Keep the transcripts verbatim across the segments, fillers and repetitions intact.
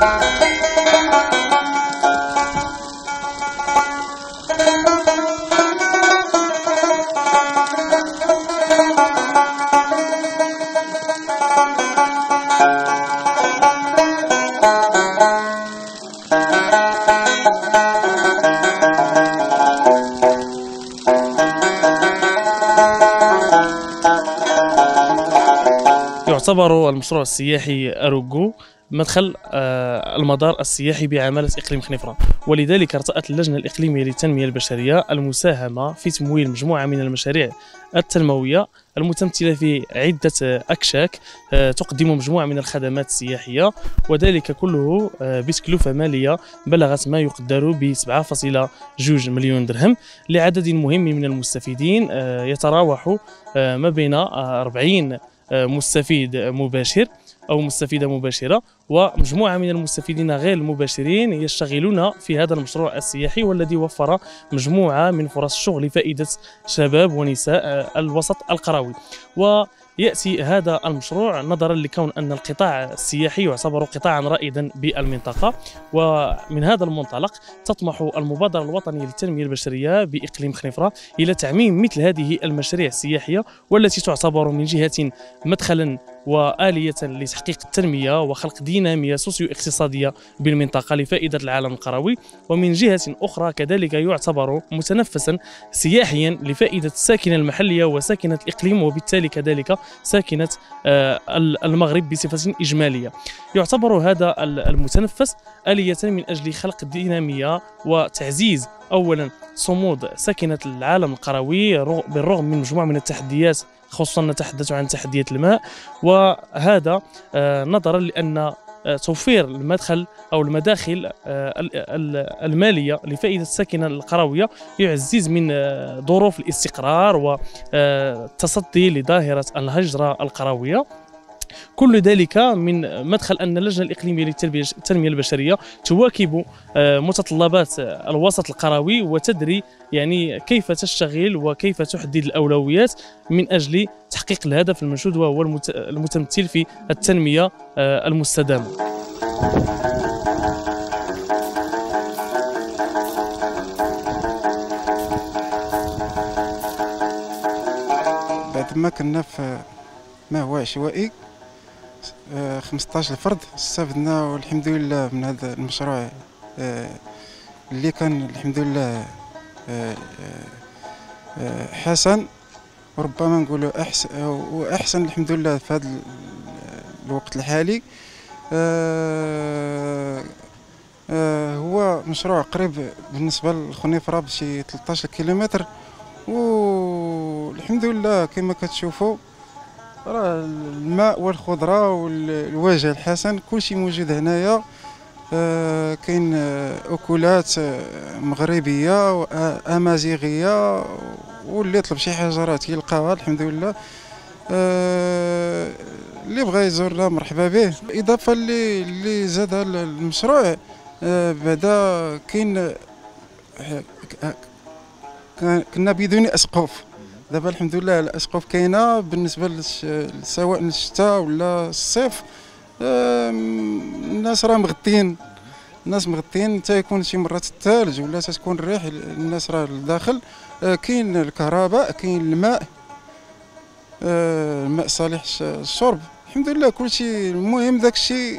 يعتبر المشروع السياحي أروغو مدخل المدار السياحي بعمالة إقليم خنيفرة، ولذلك ارتأت اللجنة الإقليمية للتنمية البشرية المساهمة في تمويل مجموعة من المشاريع التنموية المتمثلة في عدة أكشاك تقدم مجموعة من الخدمات السياحية، وذلك كله بتكلفة مالية بلغت ما يقدر ب سبعة فاصلة اثنين مليون درهم لعدد مهم من المستفيدين يتراوح ما بين أربعين مستفيد مباشر أو مستفيدة مباشرة ومجموعة من المستفيدين غير المباشرين يشتغلون في هذا المشروع السياحي، والذي وفر مجموعة من فرص الشغل لفائدة شباب ونساء الوسط القروي. ويأتي هذا المشروع نظرا لكون أن القطاع السياحي يعتبر قطاعا رائدا بالمنطقة، ومن هذا المنطلق تطمح المبادرة الوطنية للتنمية البشرية بإقليم خنيفرة إلى تعميم مثل هذه المشاريع السياحية، والتي تعتبر من جهة مدخلا وآلية لتحقيق التنمية وخلق دينامية سوسيو اقتصادية بالمنطقة لفائدة العالم القروي، ومن جهة أخرى كذلك يعتبر متنفسا سياحيا لفائدة الساكنة المحلية وساكنة الإقليم، وبالتالي كذلك ساكنة المغرب بصفة إجمالية. يعتبر هذا المتنفس آلية من أجل خلق دينامية وتعزيز أولا صمود ساكنة العالم القروي بالرغم من مجموعة من التحديات، خصوصا نتحدث عن تحديات الماء، وهذا نظرا لأن توفير المدخل أو المداخل المالية لفائدة الساكنة القروية يعزز من ظروف الاستقرار والتصدي لظاهرة الهجرة القروية. كل ذلك من مدخل أن اللجنة الإقليمية للتنمية البشرية تواكب متطلبات الوسط القروي وتدري يعني كيف تشتغل وكيف تحدد الأولويات من أجل تحقيق الهدف المنشود، وهو المتمثل في التنمية المستدامة. بعد ما كنا في ما هو عشوائي خمسطاش فرد استفدنا والحمد لله من هذا المشروع اللي كان الحمد لله حسن، وربما نقولوا احسن واحسن الحمد لله في هذا الوقت الحالي. هو مشروع قريب بالنسبه لخنيفره بشي ثلاثة عشر كيلومتر، والحمد لله كما كتشوفوا راه الماء والخضره والوجه الحسن كلشي موجود هنايا. آه كاين اكلات مغربيه وامازيغيه، واللي يطلب شي حاجه راه تيلقاها الحمد لله. آه اللي بغى يزورنا مرحبا به. اضافه اللي اللي زاد المشروع آه بعدا كاين كنا بدون اسقف، دابا الحمد لله الاسقف كاينه بالنسبه سواء الشتاء ولا الصيف. الناس راه مغطين الناس مغطين حتى يكون شي مرات الثلج ولا تكون الريح، الناس راه لداخل. كاين الكهرباء، كاين الماء، الماء صالح الشرب الحمد لله كلشي. المهم داكشي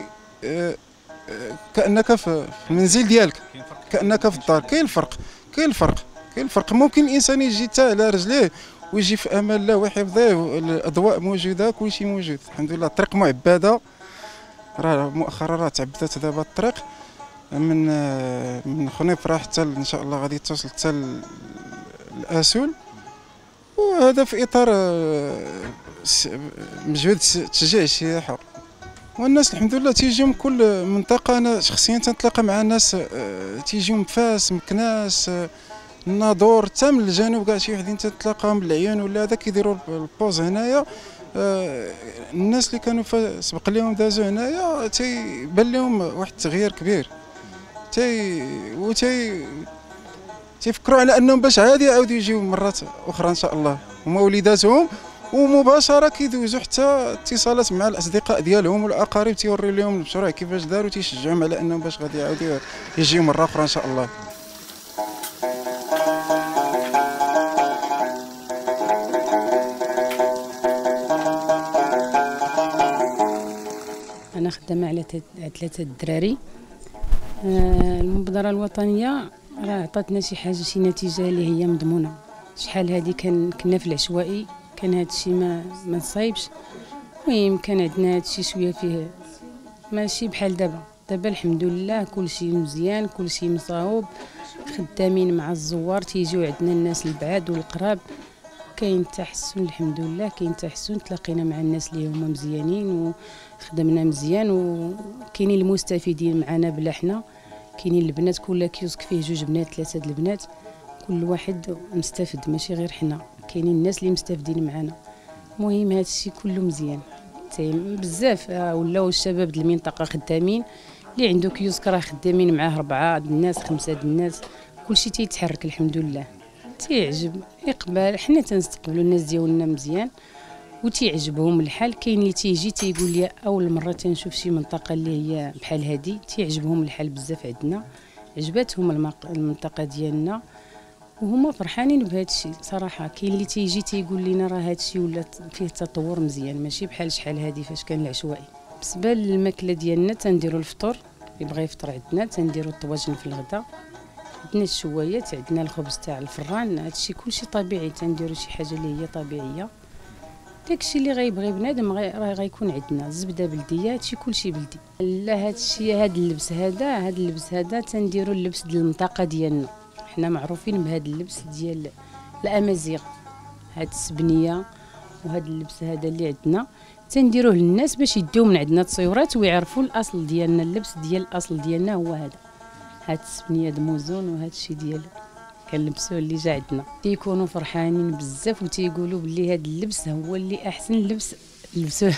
كانك في المنزل ديالك، كانك في الدار. كاين الفرق كاين الفرق كاين الفرق. ممكن الانسان يجي حتى على رجليه ويجي في امان الله وحفظه، الاضواء موجوده كلشي موجود الحمد لله. الطريق معبده، راه مؤخرا راه تعبدت دابا الطريق من من خنيفره حتى ان شاء الله غادي توصل حتى الاسول، وهذا في اطار مجهود تشجيع السياحه. والناس الحمد لله تيجيو من كل منطقه. انا شخصيا تنتلاقى مع ناس تيجيو من فاس، مكناس، الناظور، حتى من الجنوب كاع شي وحدين تتلاقاهم بالعيون ولا هذا كيديروا البوز هنايا. الناس اللي كانوا سبق لهم دازوا هنايا تيبان لهم واحد التغيير كبير، تي وتي تيفكروا على انهم باش عادي يعاودوا يجيو مرات اخرى ان شاء الله. هما وليداتهم ومباشره كيدوزوا حتى اتصالات مع الاصدقاء ديالهم والاقارب، تيوريو لهم المشروع كيفاش داروا، تيشجعهم على انهم باش غادي يعاودوا يجيو مره اخرى ان شاء الله. أنا خدامة على ثلاثة الدراري. المبادرة الوطنية راه عطاتنا شي حاجة، شي نتيجة اللي هي مضمونة. شحال هذه كان كنا في العشوائي، كان هذا الشيء ما ما نصايبش. المهم كان عندنا هذا الشيء شوية فيه ماشي بحال دابا. دابا الحمد لله كل شيء مزيان، كل شيء مصاوب، خدامين مع الزوار، تيجيو عندنا الناس البعاد والقراب. كاين تحسن الحمد لله، كاين تحسن، تلاقينا مع الناس اللي هما مزيانين وخدمنا مزيان، وكاينين المستفيدين معنا بلا حنا. كاينين البنات، كل كيوسك فيه جوج بنات ثلاثه د البنات، كل واحد مستفد ماشي غير حنا، كاينين الناس اللي مستفدين معنا. المهم هذا الشيء كله مزيان بزاف. ولاو الشباب د المنطقه خدامين، اللي عنده كيوسك راه خدامين معاه اربعه د الناس خمسه د الناس، كلشي تيتحرك الحمد لله. تيعجب اقبال، حنا تنستقبلوا الناس ديالنا مزيان وتيعجبهم الحال. كاين اللي تيجي تيقول لي اول مره تنشوف شي منطقه اللي هي بحال هذه، تيعجبهم الحال بزاف عندنا، عجباتهم المنطقه ديالنا وهما فرحانين بهذا الشيء صراحه. كاين اللي تيجي تيقول لنا راه هذا الشيء ولا فيه تطور مزيان، ماشي بحال شحال هذه فاش كان العشوائي. بالنسبه للماكله ديالنا تنديروا الفطور، اللي بغى يفطر عندنا تنديروا الطواجن في الغداء، عندنا الشوايات، عندنا الخبز تاع الفران، هادشي كلشي طبيعي، تنديروا شي حاجه اللي هي طبيعيه. داكشي اللي غيبغي بنادم راه غيكون عندنا. الزبده بلديه، هادشي كلشي بلدي. لا هادشي هاد اللبس هذا هاد اللبس هذا تنديروا اللبس ديال المنطقه ديالنا، حنا معروفين بهذا اللبس ديال الامازيغ، هاد السبنيه وهاد اللبس هذا اللي عندنا تنديروه للناس باش يديو من عندنا تصويرات ويعرفوا الاصل ديالنا. اللبس ديال الاصل ديالنا هو هذا، هاد السبنيه دموزون وهاد الشيء ديال كنلبسوه اللي جا عندنا. تيكونوا فرحانين بزاف وتيقولوا بلي هاد اللبس هو اللي احسن لبس لبسوه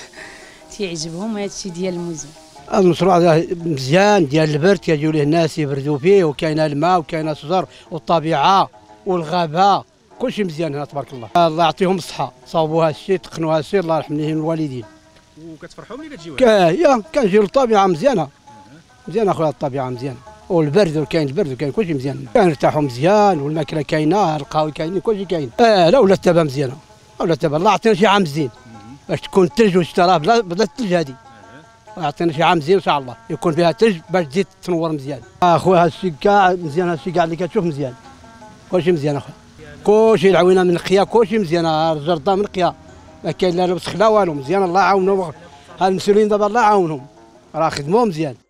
تيعجبهم هاد الشيء ديال الموزون. المشروع مزيان ديال البرد، كيجيو ليه الناس يبردوا فيه، وكاين الماء وكاين الشجر والطبيعه والغابه، كلشي مزيان هنا تبارك الله. الله يعطيهم الصحه، صاوبوا هذا الشيء، تقنوا هذا الشيء، الله يرحم لهم الوالدين. وكتفرحوا ملي كتجيو؟ كاين كنجيو للطبيعه مزيانه مزيانه اخويا، الطبيعه مزيانه والبرد، وكاين البرد وكاين كلشي مزيان، كنرتاحوا مزيان والماكله كاينه، القهوه كاينين، كلشي كاين. اه لا ولات دابا مزيانه، ولات دابا الله يعطينا شي عام زين باش تكون الثلج والشتاء بلا بلا الثلج هذه. الله يعطينا شي عام زين ان شاء الله يكون فيها ثلج باش تزيد تنور مزيان. اخويا هذا الشيء كاع مزيان، هذا الشيء كاع اللي كتشوف مزيان، كلشي مزيان اخويا، كلشي العوينه من نقيه، كلشي مزيان، الجرده من نقيه، ما كاين لا وسخ لا والو، مزيان الله يعاونهم. هاد المسؤولين دابا الله يعاونهم، راه خدموا مزيان.